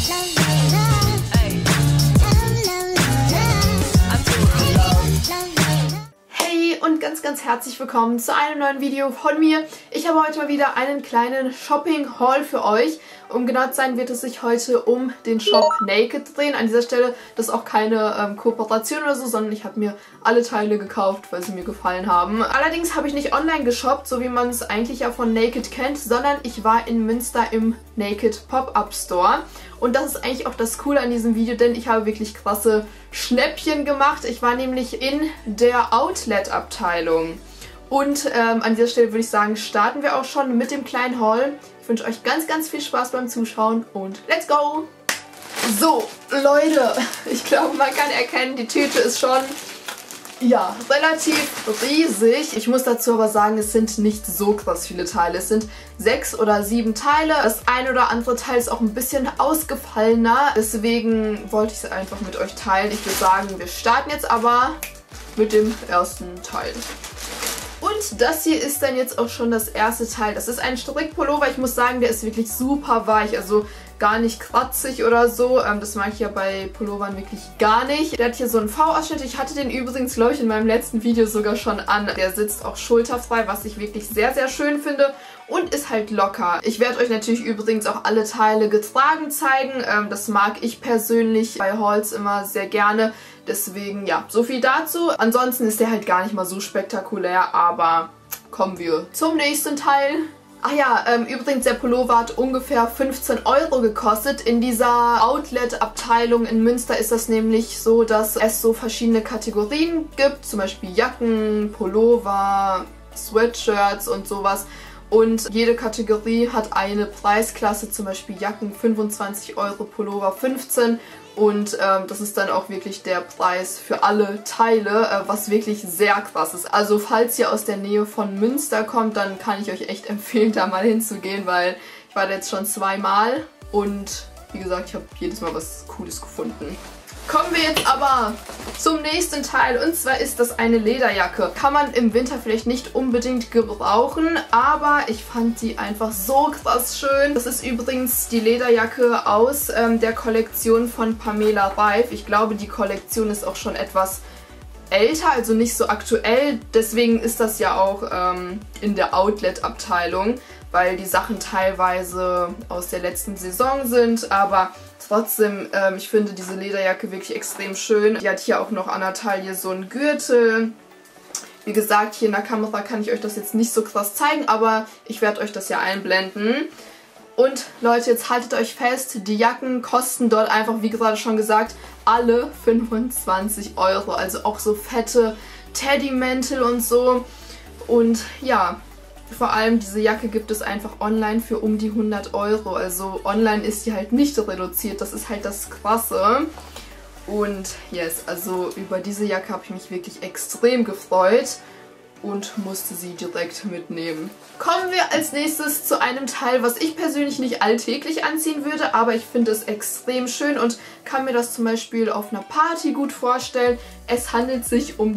Und ganz herzlich willkommen zu einem neuen Video von mir. Ich habe heute mal wieder einen kleinen Shopping-Haul für euch. Um genau zu sein, wird es sich heute um den Shop Naked drehen. An dieser Stelle, das ist auch keine Kooperation oder so, sondern ich habe mir alle Teile gekauft, weil sie mir gefallen haben. Allerdings habe ich nicht online geshoppt, so wie man es eigentlich ja von Naked kennt, sondern ich war in Münster im Naked Pop-Up Store. Und das ist eigentlich auch das Coole an diesem Video, denn ich habe wirklich krasse Schnäppchen gemacht. Ich war nämlich in der Outlet-Abteilung. Und an dieser Stelle würde ich sagen, starten wir auch schon mit dem kleinen Haul. Ich wünsche euch ganz viel Spaß beim Zuschauen und let's go! So, Leute, ich glaube, man kann erkennen, die Tüte ist schon, ja, relativ riesig. Ich muss dazu aber sagen, es sind nicht so krass viele Teile. Es sind 6 oder 7 Teile. Das ein oder andere Teil ist auch ein bisschen ausgefallener. Deswegen wollte ich es einfach mit euch teilen. Ich würde sagen, wir starten jetzt aber mit dem ersten Teil. Und das hier ist dann jetzt auch schon das erste Teil. Das ist ein Strickpullover. Ich muss sagen, der ist wirklich super weich. Also gar nicht kratzig oder so. Das mag ich ja bei Pullovern wirklich gar nicht. Der hat hier so einen V-Ausschnitt. Ich hatte den übrigens, glaube ich, in meinem letzten Video sogar schon an. Der sitzt auch schulterfrei, was ich wirklich sehr schön finde. Und ist halt locker. Ich werde euch natürlich übrigens auch alle Teile getragen zeigen. Das mag ich persönlich bei Hauls immer sehr gerne. Deswegen, ja, so viel dazu. Ansonsten ist der halt gar nicht mal so spektakulär, aber kommen wir zum nächsten Teil. Ach ja, übrigens, der Pullover hat ungefähr 15 € gekostet. In dieser Outlet-Abteilung in Münster ist das nämlich so, dass es so verschiedene Kategorien gibt. Zum Beispiel Jacken, Pullover, Sweatshirts und sowas. Und jede Kategorie hat eine Preisklasse, zum Beispiel Jacken 25 €, Pullover 15 €. Und das ist dann auch wirklich der Preis für alle Teile, was wirklich sehr krass ist. Also falls ihr aus der Nähe von Münster kommt, dann kann ich euch echt empfehlen, da mal hinzugehen, weil ich war da jetzt schon 2-mal und wie gesagt, ich habe jedes Mal was Cooles gefunden. Kommen wir jetzt aber zum nächsten Teil, und zwar ist das eine Lederjacke. Kann man im Winter vielleicht nicht unbedingt gebrauchen, aber ich fand die einfach so krass schön. Das ist übrigens die Lederjacke aus der Kollektion von Pamela Reif. Ich glaube, die Kollektion ist auch schon etwas älter, also nicht so aktuell. Deswegen ist das ja auch in der Outlet-Abteilung, weil die Sachen teilweise aus der letzten Saison sind, aber trotzdem, ich finde diese Lederjacke wirklich extrem schön. Die hat hier auch noch an der Taille so einen Gürtel. Wie gesagt, hier in der Kamera kann ich euch das jetzt nicht so krass zeigen, aber ich werde euch das ja einblenden. Und Leute, jetzt haltet euch fest, die Jacken kosten dort einfach, wie gerade schon gesagt, alle 25 €. Also auch so fette Teddymäntel und so. Und ja, vor allem diese Jacke gibt es einfach online für um die 100 €. Also online ist die halt nicht reduziert. Das ist halt das Krasse. Und yes, also über diese Jacke habe ich mich wirklich extrem gefreut und musste sie direkt mitnehmen. Kommen wir als nächstes zu einem Teil, was ich persönlich nicht alltäglich anziehen würde, aber ich finde es extrem schön und kann mir das zum Beispiel auf einer Party gut vorstellen. Es handelt sich um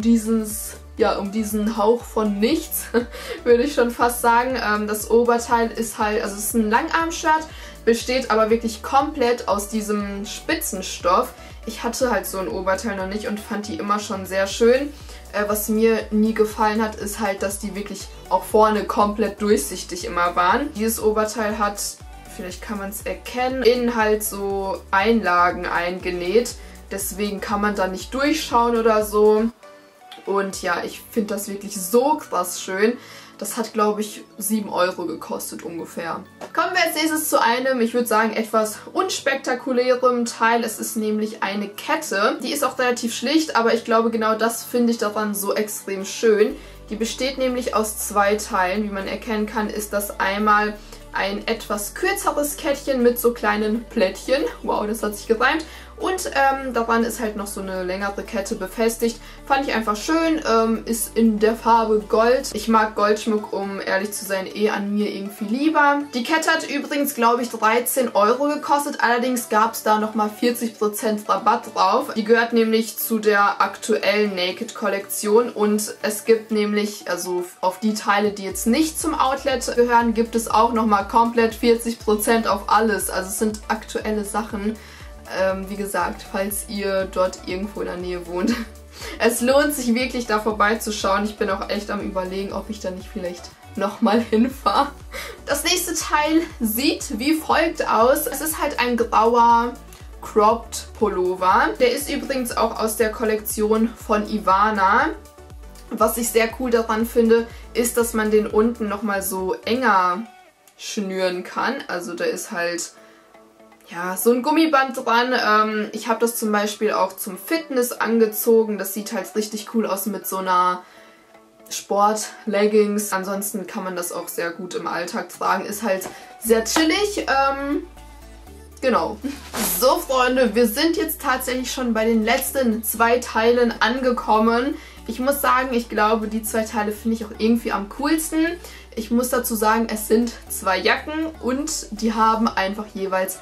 diesen Hauch von nichts, würde ich schon fast sagen. Das Oberteil ist halt, also es ist ein Langarm-Shirt, besteht aber wirklich komplett aus diesem Spitzenstoff. Ich hatte halt so ein Oberteil noch nicht und fand die immer schon sehr schön. Was mir nie gefallen hat, ist halt, dass die wirklich auch vorne komplett durchsichtig immer waren. Dieses Oberteil hat, vielleicht kann man es erkennen, innen halt so Einlagen eingenäht. Deswegen kann man da nicht durchschauen oder so. Und ja, ich finde das wirklich so krass schön. Das hat, glaube ich, 7 € gekostet ungefähr. Kommen wir als nächstes zu einem, ich würde sagen, etwas unspektakulärem Teil. Es ist nämlich eine Kette. Die ist auch relativ schlicht, aber ich glaube, genau das finde ich daran so extrem schön. Die besteht nämlich aus 2 Teilen. Wie man erkennen kann, ist das einmal ein etwas kürzeres Kettchen mit so kleinen Plättchen. Wow, das hat sich gereimt. Und daran ist halt noch so eine längere Kette befestigt. Fand ich einfach schön. Ist in der Farbe Gold. Ich mag Goldschmuck, um ehrlich zu sein, an mir irgendwie lieber. Die Kette hat übrigens, glaube ich, 13 € gekostet. Allerdings gab es da nochmal 40% Rabatt drauf. Die gehört nämlich zu der aktuellen Naked-Kollektion. Und es gibt nämlich, also auf die Teile, die jetzt nicht zum Outlet gehören, gibt es auch nochmal komplett 40% auf alles. Also es sind aktuelle Sachen. Wie gesagt, falls ihr dort irgendwo in der Nähe wohnt. Es lohnt sich wirklich, da vorbeizuschauen. Ich bin auch echt am Überlegen, ob ich da nicht vielleicht nochmal hinfahre. Das nächste Teil sieht wie folgt aus. Es ist halt ein grauer Cropped Pullover. Der ist übrigens auch aus der Kollektion von Ivana. Was ich sehr cool daran finde, ist, dass man den unten nochmal so enger schnüren kann. Also da ist halt ja so ein Gummiband dran. Ich habe das zum Beispiel auch zum Fitness angezogen. Das sieht halt richtig cool aus mit so einer Sport-Leggings. Ansonsten kann man das auch sehr gut im Alltag tragen. Ist halt sehr chillig. Genau. So, Freunde, wir sind jetzt tatsächlich schon bei den letzten 2 Teilen angekommen. Ich muss sagen, ich glaube, die 2 Teile finde ich auch irgendwie am coolsten. Ich muss dazu sagen, es sind 2 Jacken und die haben einfach jeweils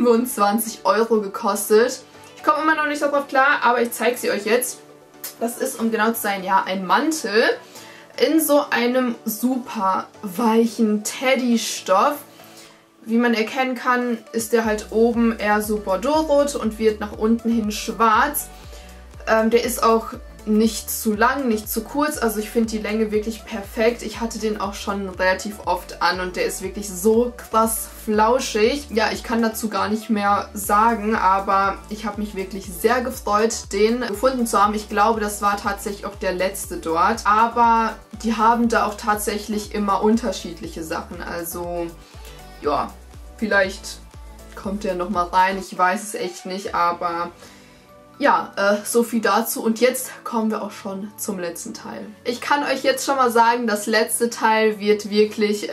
25 € gekostet. Ich komme immer noch nicht darauf klar, aber ich zeige sie euch jetzt. Das ist, um genau zu sein, ja, ein Mantel in so einem super weichen Teddy-Stoff. Wie man erkennen kann, ist der halt oben eher so bordeauxrot und wird nach unten hin schwarz. Der ist auch nicht zu lang, nicht zu kurz. Also ich finde die Länge wirklich perfekt. Ich hatte den auch schon relativ oft an und der ist wirklich so krass flauschig. Ja, ich kann dazu gar nicht mehr sagen, aber ich habe mich wirklich sehr gefreut, den gefunden zu haben. Ich glaube, das war tatsächlich auch der letzte dort. Aber die haben da auch tatsächlich immer unterschiedliche Sachen. Also ja, vielleicht kommt der nochmal rein. Ich weiß es echt nicht, aber ja, so viel dazu. Und jetzt kommen wir auch schon zum letzten Teil. Ich kann euch jetzt schon mal sagen, das letzte Teil wird wirklich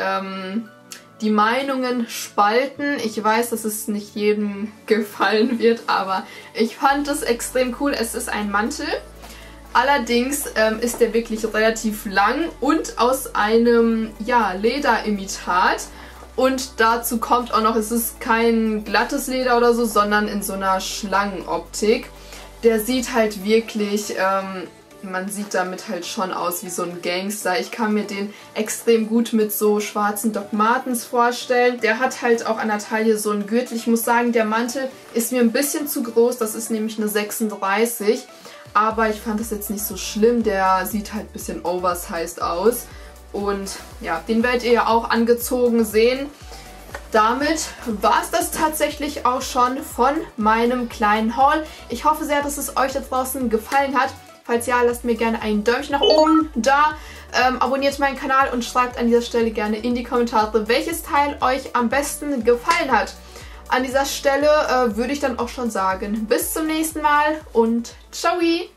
die Meinungen spalten. Ich weiß, dass es nicht jedem gefallen wird, aber ich fand es extrem cool. Es ist ein Mantel. Allerdings ist der wirklich relativ lang und aus einem, ja, Lederimitat. Und dazu kommt auch noch, es ist kein glattes Leder oder so, sondern in so einer Schlangenoptik. Der sieht halt wirklich, man sieht damit halt schon aus wie so ein Gangster. Ich kann mir den extrem gut mit so schwarzen Doc Martens vorstellen. Der hat halt auch an der Taille so einen Gürtel. Ich muss sagen, der Mantel ist mir ein bisschen zu groß. Das ist nämlich eine 36. Aber ich fand das jetzt nicht so schlimm. Der sieht halt ein bisschen oversized aus. Und ja, den werdet ihr ja auch angezogen sehen. Damit war es das tatsächlich auch schon von meinem kleinen Haul. Ich hoffe sehr, dass es euch da draußen gefallen hat. Falls ja, lasst mir gerne ein Däumchen nach oben da. Abonniert meinen Kanal und schreibt an dieser Stelle gerne in die Kommentare, welches Teil euch am besten gefallen hat. An dieser Stelle würde ich dann auch schon sagen, bis zum nächsten Mal und ciao!